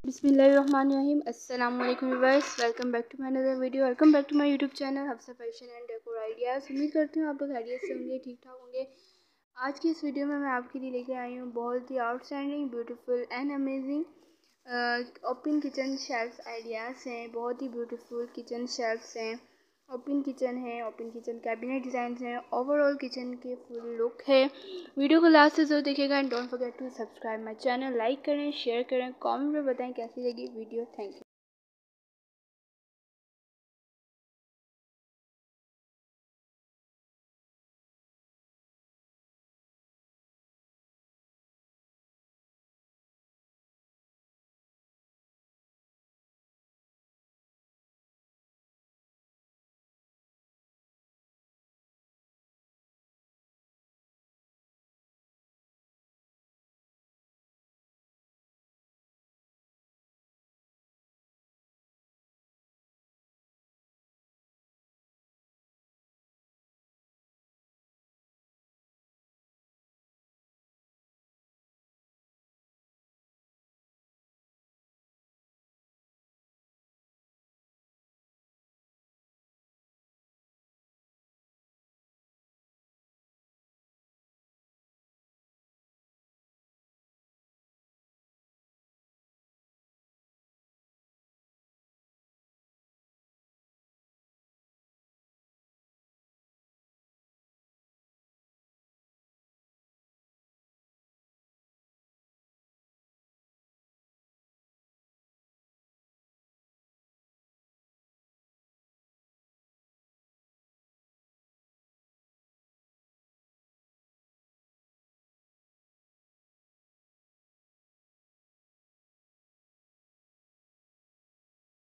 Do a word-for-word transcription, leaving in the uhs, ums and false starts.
बिस्मिल्लाहिर्रहमानिर्रहीम। अस्सलाम वालेकुम viewers, welcome back to my another video. Welcome back to my YouTube channel Hafsa fashion and decor ideas. उम्मीद करती हूँ आप लोग खैरियत से होंगे, ठीक ठाक होंगे। आज की इस वीडियो में मैं आपके लिए लेकर आई हूँ बहुत ही outstanding, beautiful and amazing open kitchen shelf ideas हैं। बहुत ही ब्यूटीफुल किचन शेल्फ्स हैं, ओपन किचन है, ओपन किचन कैबिनेट डिज़ाइन हैं, ओवरऑल किचन के फुल लुक है। वीडियो को लास्ट से जरूर देखिएगा and don't forget to subscribe my channel. Like करें, शेयर करें, कमेंट में बताएं कैसी लगी वीडियो। Thank you.